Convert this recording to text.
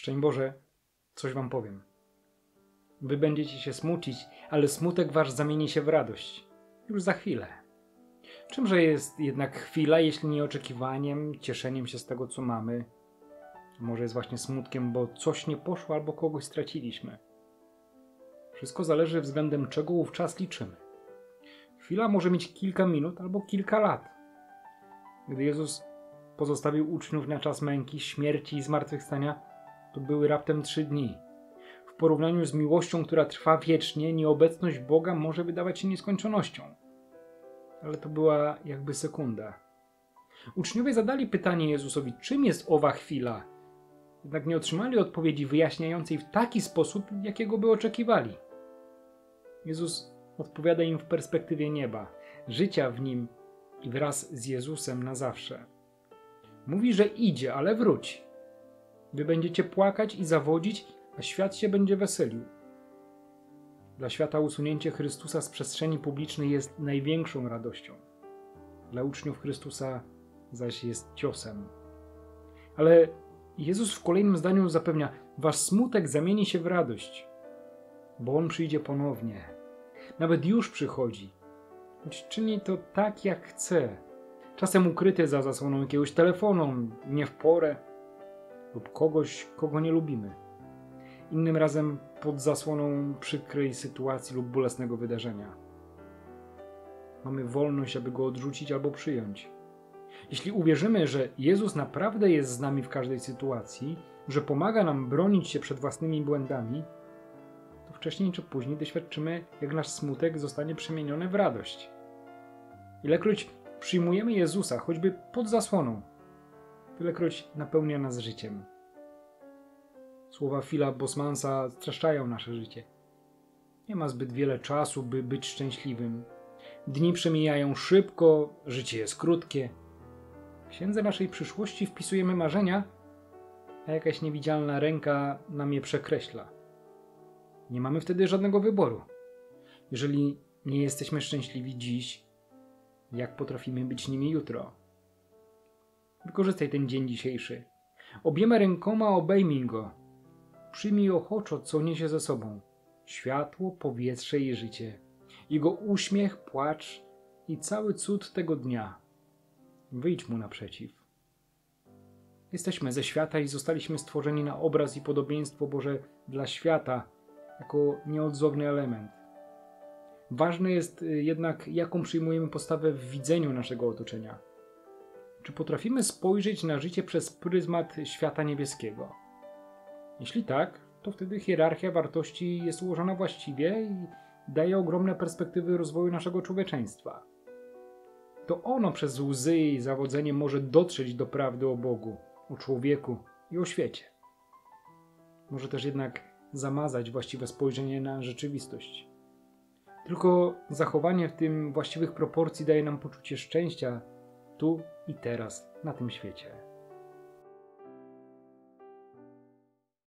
Szczęść Boże, coś wam powiem. Wy będziecie się smucić, ale smutek wasz zamieni się w radość. Już za chwilę. Czymże jest jednak chwila, jeśli nie oczekiwaniem, cieszeniem się z tego, co mamy? Może jest właśnie smutkiem, bo coś nie poszło albo kogoś straciliśmy. Wszystko zależy względem czego wówczas liczymy. Chwila może mieć kilka minut albo kilka lat. Gdy Jezus pozostawił uczniów na czas męki, śmierci i zmartwychwstania, to były raptem 3 dni. W porównaniu z miłością, która trwa wiecznie, nieobecność Boga może wydawać się nieskończonością. Ale to była jakby sekunda. Uczniowie zadali pytanie Jezusowi, czym jest owa chwila? Jednak nie otrzymali odpowiedzi wyjaśniającej w taki sposób, jakiego by oczekiwali. Jezus odpowiada im w perspektywie nieba, życia w nim i wraz z Jezusem na zawsze. Mówi, że idzie, ale wróci. Wy będziecie płakać i zawodzić, a świat się będzie weselił. Dla świata usunięcie Chrystusa z przestrzeni publicznej jest największą radością. Dla uczniów Chrystusa zaś jest ciosem. Ale Jezus w kolejnym zdaniu zapewnia, wasz smutek zamieni się w radość, bo On przyjdzie ponownie. Nawet już przychodzi, choć czyni to tak, jak chce. Czasem ukryty za zasłoną jakiegoś telefonu, nie w porę, lub kogoś, kogo nie lubimy. Innym razem pod zasłoną przykrej sytuacji lub bolesnego wydarzenia. Mamy wolność, aby go odrzucić albo przyjąć. Jeśli uwierzymy, że Jezus naprawdę jest z nami w każdej sytuacji, że pomaga nam bronić się przed własnymi błędami, to wcześniej czy później doświadczymy, jak nasz smutek zostanie przemieniony w radość. Ilekroć przyjmujemy Jezusa, choćby pod zasłoną, tylekroć napełnia nas życiem. Słowa Phila Bosmansa streszczają nasze życie. Nie ma zbyt wiele czasu, by być szczęśliwym. Dni przemijają szybko, życie jest krótkie. W księdze naszej przyszłości wpisujemy marzenia, a jakaś niewidzialna ręka nam je przekreśla. Nie mamy wtedy żadnego wyboru. Jeżeli nie jesteśmy szczęśliwi dziś, jak potrafimy być nimi jutro? Wykorzystaj ten dzień dzisiejszy. Obiema rękoma obejmij go. Przyjmij ochoczo, co niesie ze sobą. Światło, powietrze i życie. Jego uśmiech, płacz i cały cud tego dnia. Wyjdź mu naprzeciw. Jesteśmy ze świata i zostaliśmy stworzeni na obraz i podobieństwo Boże dla świata, jako nieodzowny element. Ważne jest jednak, jaką przyjmujemy postawę w widzeniu naszego otoczenia. Czy potrafimy spojrzeć na życie przez pryzmat świata niebieskiego? Jeśli tak, to wtedy hierarchia wartości jest ułożona właściwie i daje ogromne perspektywy rozwoju naszego człowieczeństwa. To ono przez łzy i zawodzenie może dotrzeć do prawdy o Bogu, o człowieku i o świecie. Może też jednak zamazać właściwe spojrzenie na rzeczywistość. Tylko zachowanie w tym właściwych proporcji daje nam poczucie szczęścia tu i teraz, na tym świecie.